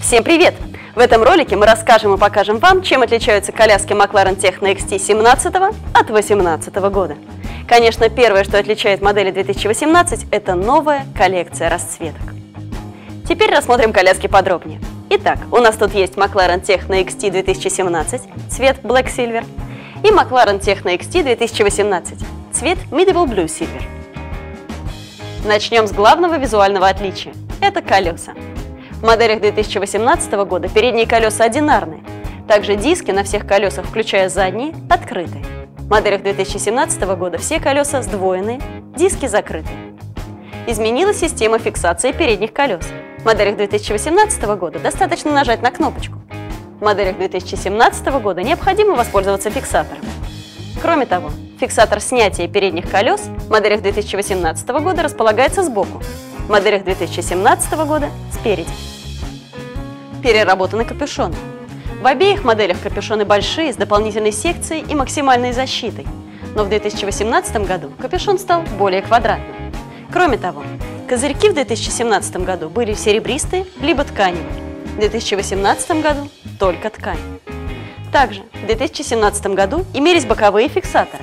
Всем привет! В этом ролике мы расскажем и покажем вам, чем отличаются коляски McLaren Techno XT 2017 от 2018 года. Конечно, первое, что отличает модели 2018, это новая коллекция расцветок. Теперь рассмотрим коляски подробнее. Итак, у нас тут есть McLaren Techno XT 2017, цвет Black Silver, и McLaren Techno XT 2018, цвет Medieval Blue Silver. Начнем с главного визуального отличия – это колеса. В моделях 2018 года передние колеса одинарные, также диски на всех колесах, включая задние, открытые. В моделях 2017 года все колеса сдвоенные, диски закрытые. Изменилась система фиксации передних колес. В моделях 2018 года достаточно нажать на кнопочку. В моделях 2017 года необходимо воспользоваться фиксатором. Кроме того, фиксатор снятия передних колес в моделях 2018 года располагается сбоку, в моделях 2017 года спереди. Переработаны капюшоны. В обеих моделях капюшоны большие, с дополнительной секцией и максимальной защитой, но в 2018 году капюшон стал более квадратным. Кроме того, козырьки в 2017 году были серебристые либо тканевые, в 2018 году только ткань. Также в 2017 году имелись боковые фиксаторы.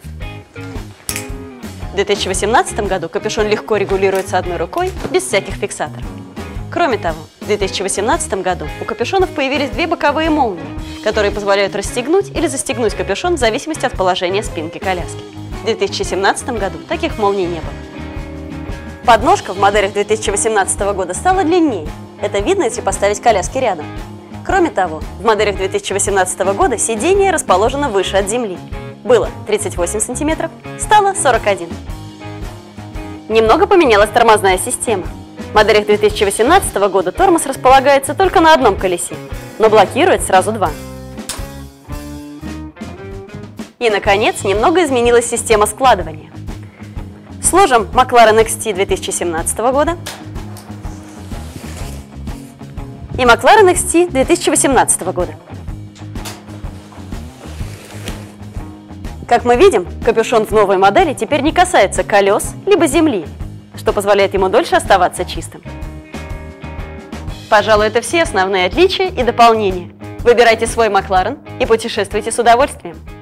В 2018 году капюшон легко регулируется одной рукой, без всяких фиксаторов. Кроме того, в 2018 году у капюшонов появились две боковые молнии, которые позволяют расстегнуть или застегнуть капюшон в зависимости от положения спинки коляски. В 2017 году таких молний не было. Подножка в моделях 2018 года стала длиннее. Это видно, если поставить коляски рядом. Кроме того, в моделях 2018 года сиденье расположено выше от земли. Было 38 см, стало 41 см. Немного поменялась тормозная система. В моделях 2018 года тормоз располагается только на одном колесе, но блокирует сразу два. И, наконец, немного изменилась система складывания. Сложим McLaren XT 2017 года и McLaren XT 2018 года. Как мы видим, капюшон в новой модели теперь не касается колес либо земли, что позволяет ему дольше оставаться чистым. Пожалуй, это все основные отличия и дополнения. Выбирайте свой McLaren и путешествуйте с удовольствием.